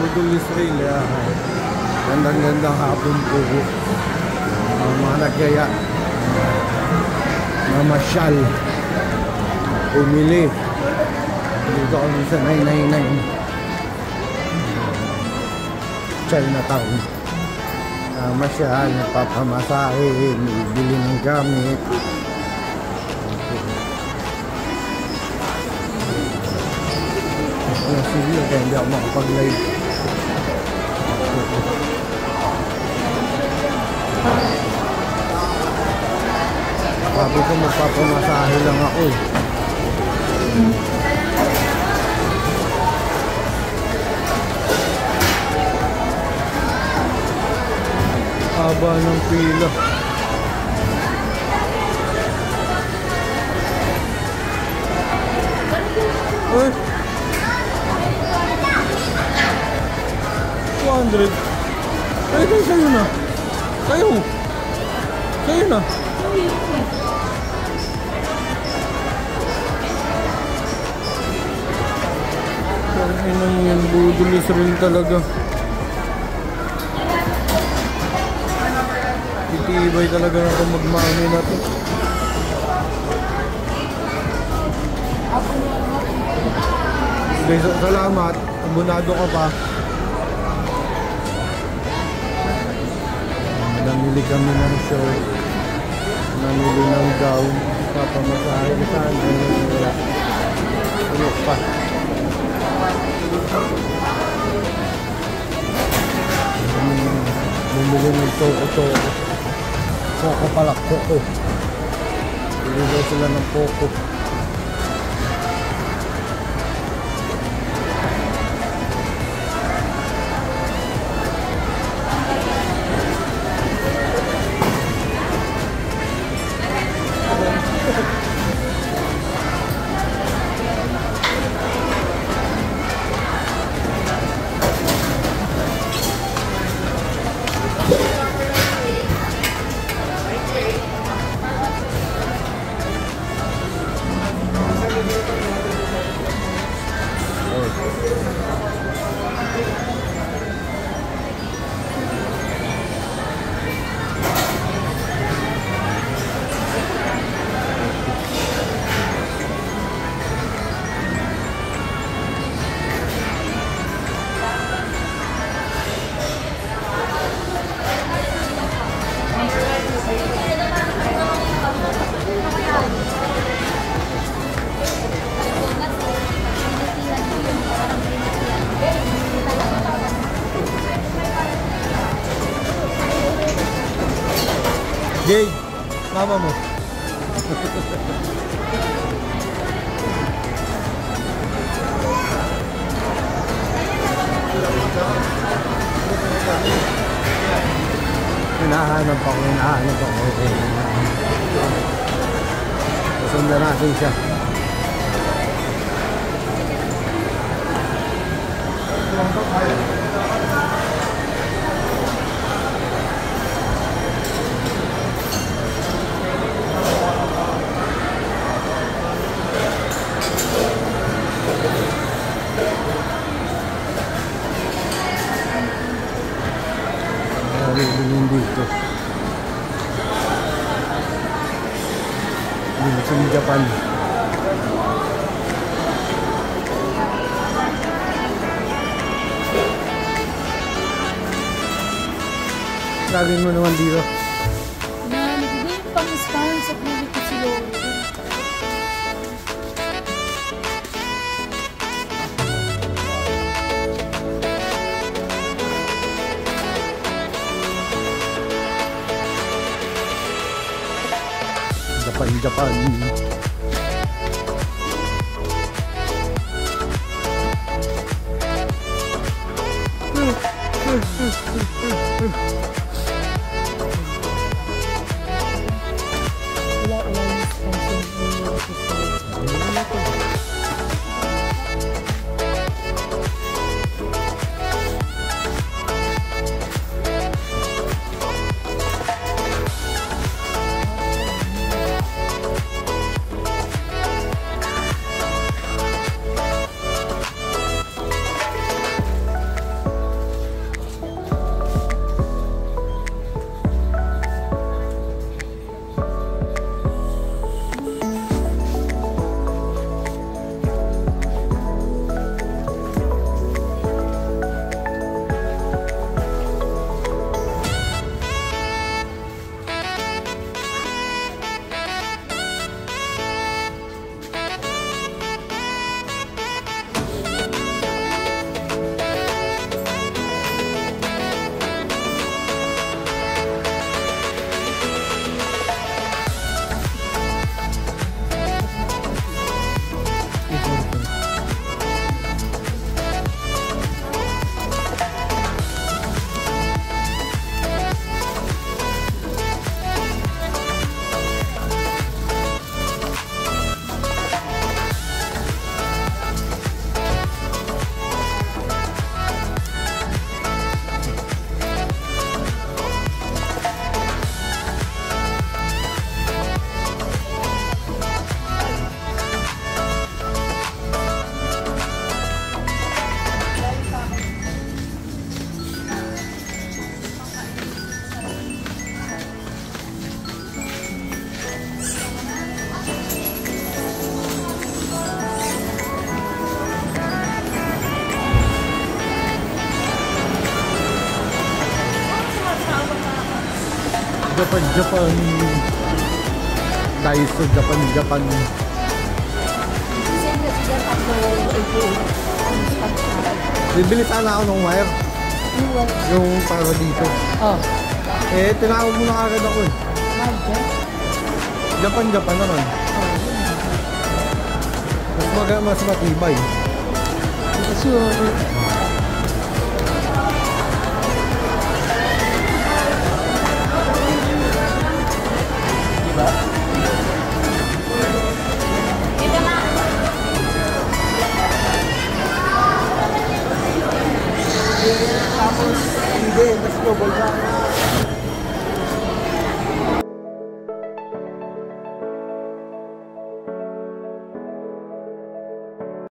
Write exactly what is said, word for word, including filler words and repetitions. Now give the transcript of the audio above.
Budol Israel. Uh, Gandang-gandang hapon po. Uh, mga nagyaya. Mamasyal. Pumili. Dito kami sa nine nine nine. Chinatown. Uh, masyal, napapamasahe, bili ng gamit. Sige, kaya hindi ako makapag-live. Sabi ko magpapamasahe lang ako eh. Haba ng pila. Eh two hundred. Ay, kayo sa'yo na. Kayo. Sa'yo na. Ay, nang yan. Budulis rin talaga. Itibay talaga ako magmami na to. Guys, salamat. Abonado ka pa. Namili kami ng shirt, namili ng gown, papamasahe saan, eh, wala. Tulog pa. Bumili ng toko-toko. Poko pala, poko. Bili daw sila ng poko. Jay, mama mo. Hinahanap ako, hinahanap ako. Kasundan natin siya. Bilhin dito. Dito sa Japan. Lagin mo naman dito. Na nagbibigay pang spine sa clinic ko si Lolo. Japan, Japan. Wala, wala yung sponsor. Japan, Japan. Daiso, Japan, Japan. Siyempre siya tatlo ang sponsor. Bibili sana ako ng wire. Yung what? Yung para dito. Oh. Eh, tinawag mo na agad ako eh. Madja? Japan, Japan naman. Oh. Mas maga, mas matibay. Sure. Tapos, hindi, mas global na.